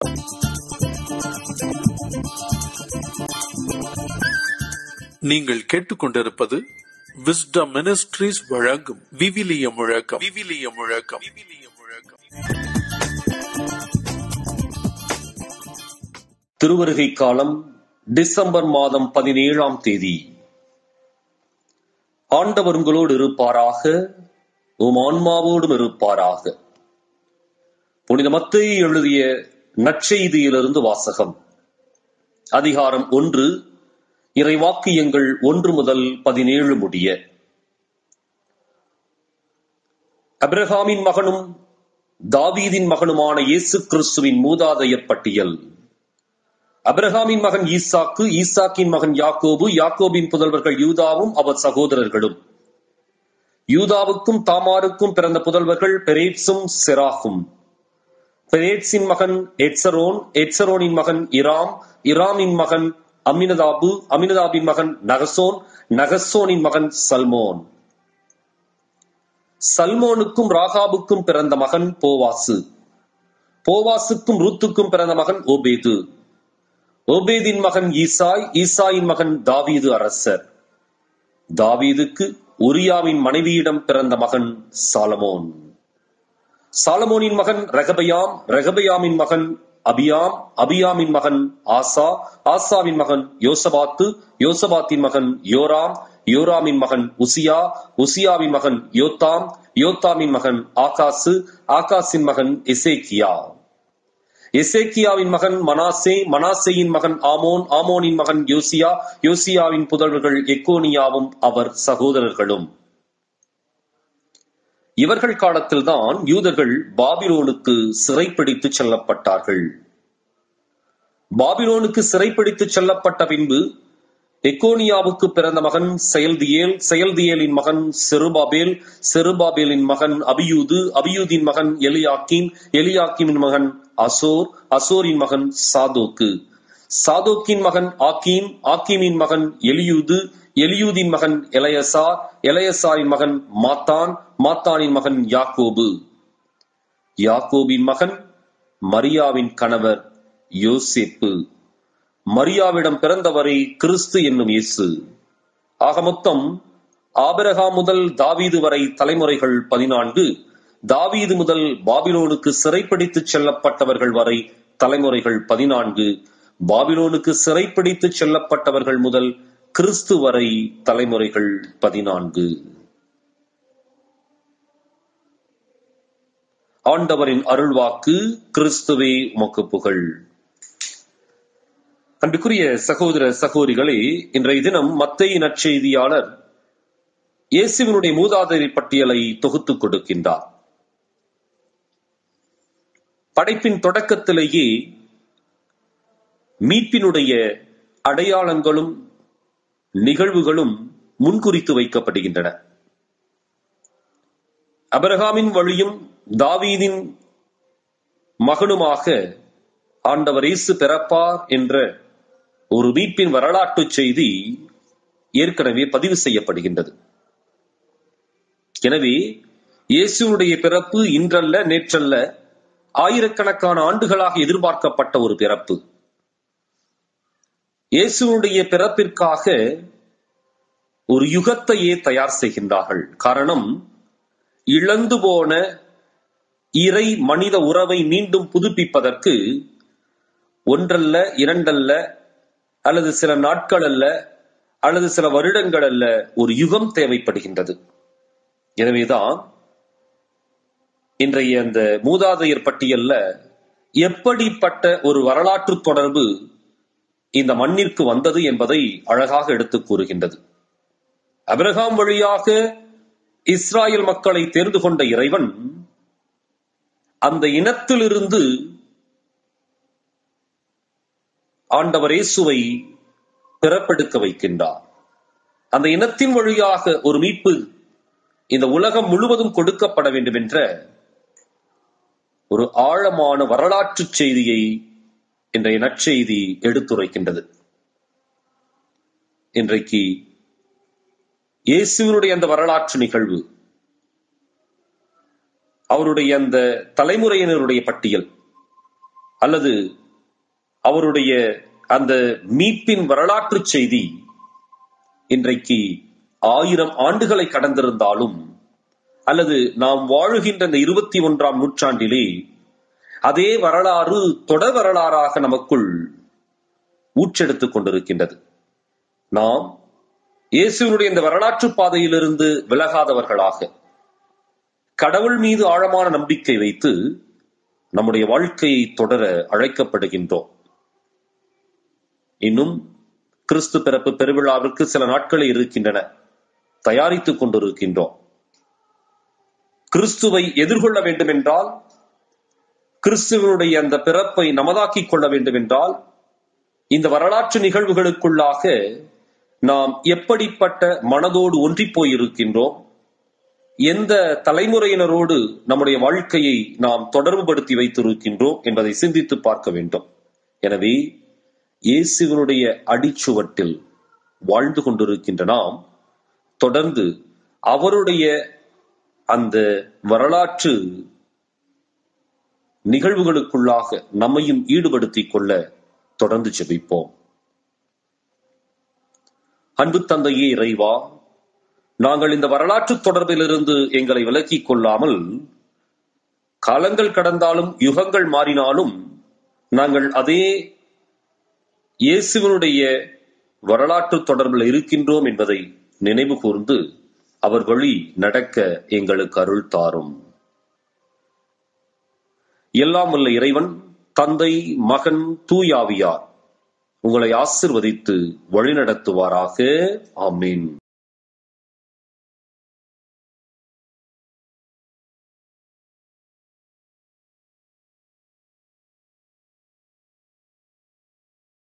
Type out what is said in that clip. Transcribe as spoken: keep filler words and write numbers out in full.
நீங்கள் கேட்டுக்கொண்டிருப்பது wisdom ministries வழங்கும் விவிலிய முழக்கம். விவிலிய முழக்கம் விவிலிய முழக்கம் திருவருகை காலம் டிசம்பர் மாதம் பதினேழாம் தேதி. ஆண்டவர் உங்களோடு இருப்பாராக, உம் ஆன்மாவோடும் இருப்பாராக. புனித மத்தேயு எழுதிய நற்செய்தியிலிருந்து வாசகம். அதிகாரம் ஒன்று, இறைவாக்கியங்கள் ஒன்று முதல் பதினேழு முடிய. அபிரகாமின் மகனும் தாவீதின் மகனுமான இயேசு கிறிஸ்துவின் மூதாதையர் பட்டியல். அபிரகாமின் மகன் ஈசாக்கு, ஈசாக்கின் மகன் யாக்கோபு, யாக்கோபின் புதல்வர்கள் யூதாவும் அவர் சகோதரர்களும். யூதாவுக்கும் தாமாருக்கும் பிறந்த புதல்வர்கள் பெரேட்சும் செராகும். பெரேட்சின் மகன் எட்சரோன், எட்சரோனின் மகன் இராம், இராமின் மகன் அமினதாபு, அமினதாபின் மகன் நகசோன், நகசோனின் மகன் சல்மோன். சல்மோனுக்கும் ராகாபுக்கும் பிறந்த மகன் போவாசு. போவாசுக்கும் ரூத்துக்கும் பிறந்த மகன் ஓபேது. ஓபேதின் மகன் ஈசாய், ஈசாயின் மகன் தாவீது அரசர். தாவீதுக்கு உரியாவின் மனைவியிடம் பிறந்த மகன் சாலமோன். சாலமோனின் மகன் ரெகபயாம், ரெகபயாமின் மகன் அபியாம், அபியாமின் மகன் ஆசா, ஆசாவின் மகன் யோசபாத்து, யோசபாத்தின் மகன் யோராம், யோராமின் மகன் உசியா, உசியாவின் மகன் யோத்தாம், யோத்தாமின் மகன் ஆகாசு, ஆகாசின் மகன் எசேக்கியா. எசேக்கியாவின் மகன் மனாசே, மனாசேயின் மகன் ஆமோன், ஆமோனின் மகன் யோசியா, யோசியாவின் புதல்வர்கள் எக்கோனியாவும் அவர் சகோதரர்களும். இவர்கள் காலத்தில்தான் யூதர்கள் பாபிலோனுக்கு சிறைப்பிடித்து செல்லப்பட்டார்கள். பாபிலோனுக்கு சிறைப்பிடித்து செல்லப்பட்ட பின்பு எக்கோனியாவுக்கு பிறந்த மகன் செயல்தியேல், செயல்தியேலின் மகன் செருபாபேல், செருபாபேலின் மகன் அபியூது, அபியூதின் மகன் எலியாக்கீம், எலியாக்கீமின் மகன் அசோர், அசோரின் மகன் சாதோக்கு, சாதோக்கின் மகன் ஆக்கீம், ஆக்கீமின் மகன் எலியூது, எலியூதின் மகன் எலையசார், எலையசாரின் மகன் மாத்தான், மாத்தானின் மகன் யாக்கோபு, யாக்கோபின் மகன் மரியாவின் கணவர் யோசேப்பு. மரியாவிடம் பிறந்தவரை கிறிஸ்து என்னும் இயேசு. ஆக மொத்தம் ஆபிரகாம் முதல் தாவீது வரை தலைமுறைகள் பதினான்கு, தாவீது முதல் பாபிலோனுக்கு சிறைப்பிடித்து செல்லப்பட்டவர்கள் வரை தலைமுறைகள் பதினான்கு, பாபிலோனுக்கு சிறைப்பிடித்து செல்லப்பட்டவர்கள் முதல் கிறிஸ்து வரை தலைமுறைகள் பதினான்கு. ஆண்டவரின் அருள்வாக்கு. கிறிஸ்துவே உமக்கு புகழ். அன்புக்குரிய சகோதர சகோதரிகளே, இன்றைய தினம் மத்தேயு நற்செய்தியாளர் இயேசுவினுடைய மூதாதையர் பட்டியலை தொகுத்துக் கொடுக்கின்றார். படைப்பின் தொடக்கத்திலேயே மீட்பினுடைய அடையாளங்களும் நிகழ்வுகளும் முன்குறித்து வைக்கப்படுகின்றன. அபிரகாமின் வழியும் தாவீதின் மகனுமாக ஆண்டவர் இயேசு பிறப்பார் என்ற ஒரு மீட்பின் வரலாற்று செய்தி ஏற்கனவே பதிவு செய்யப்படுகின்றது. எனவே இயேசுடைய பிறப்பு இன்றல்ல, நேற்றல்ல, ஆயிரக்கணக்கான ஆண்டுகளாக எதிர்பார்க்கப்பட்ட ஒரு பிறப்பு. இயேசுடைய பிறப்பிற்காக ஒரு யுகத்தையே தயார் செய்கின்றார்கள். காரணம், இழந்து போன இறை மனித உறவை மீண்டும் புதுப்பிப்பதற்கு ஒன்றல்ல, இரண்டல்ல, அல்லது சில நாட்கள் அல்ல, அல்லது சில வருடங்கள் அல்ல, ஒரு யுகம் தேவைப்படுகின்றது. எனவேதான் இன்றைய அந்த மூதாதையர் பட்டியல்ல எப்படிப்பட்ட ஒரு வரலாற்று தொடர்பு இந்த மண்ணிற்கு வந்தது என்பதை அழகாக எடுத்துக் கூறுகின்றது. அபிரகாம் வழியாக இஸ்ராயல் மக்களை தேர்ந்து கொண்ட இறைவன் அந்த இனத்திலிருந்து ஆண்டவர் இயேசுவை பிறப்பெடுக்க வைக்கின்றார். அந்த இனத்தின் வழியாக ஒரு மீட்பு இந்த உலகம் முழுவதும் கொடுக்கப்பட வேண்டும் என்ற ஒரு ஆழமான வரலாற்று செய்தியை இன்றைய நற்செய்தி எடுத்துரைக்கின்றது. இன்றைக்கு இயேசுவினுடைய அந்த வரலாற்று நிகழ்வு, அவருடைய அந்த தலைமுறையினருடைய பட்டியல், அல்லது அவருடைய அந்த மீட்பின் வரலாற்று செய்தி இன்றைக்கு ஆயிரம் ஆண்டுகளை கடந்திருந்தாலும், அல்லது நாம் வாழுகின்ற இந்த இருபத்தி ஒன்றாம் நூற்றாண்டிலே அதே வரலாறு தொடர் வரலாறாக நமக்குள் ஊற்றெடுத்துக் கொண்டிருக்கின்றது. நாம் இயேசுவினுடைய இந்த வரலாற்று பாதையிலிருந்து விலகாதவர்களாக கடவுள் மீது ஆழமான நம்பிக்கை வைத்து நம்முடைய வாழ்க்கையை தொடர அழைக்கப்படுகின்றோம். இன்னும் கிறிஸ்து பிறப்பு பெருவிழாவிற்கு சில நாட்களே இருக்கின்றன. தயாரித்துக் கொண்டிருக்கின்றோம். கிறிஸ்துவை எதிர்கொள்ள வேண்டும் என்றால், கிறிஸ்துவனுடைய அந்த பிறப்பை நமதாக்கிக் கொள்ள வேண்டும் என்றால், இந்த வரலாற்று நிகழ்வுகளுக்குள்ளாக நாம் எப்படிப்பட்ட மனதோடு ஒன்றி போயிருக்கின்றோம், எந்த தலைமுறையினரோடு நம்முடைய வாழ்க்கையை நாம் தொடர்பு படுத்தி வைத்திருக்கின்றோம் என்பதை சிந்தித்து பார்க்க வேண்டும். எனவே இயேசுவினுடைய அடிச்சுவட்டில் வாழ்ந்து கொண்டிருக்கின்ற நாம் தொடர்ந்து அவருடைய அந்த வரலாற்று நிகழ்வுகளுக்குள்ளாக நம்மையும் ஈடுபடுத்திக் கொள்ள தொடர்ந்து ஜெபிப்போம். அன்பு தந்தையே இறைவா, நாங்கள் இந்த வரலாற்று தொடர்பிலிருந்து எங்களை விலக்கிக் கொள்ளாமல், காலங்கள் கடந்தாலும் யுகங்கள் மாறினாலும் நாங்கள் அதே இயேசுவினுடைய வரலாற்று தொடர்பில் இருக்கின்றோம் என்பதை நினைவு கூர்ந்து அவர் வழி நடக்க எங்களுக்கு அருள் தாரும். எல்லாம் வல்ல இறைவன், தந்தை, மகன், தூயாவியார் உங்களை ஆசிர்வதித்து வழிநடத்துவாராக. ஆமீன்.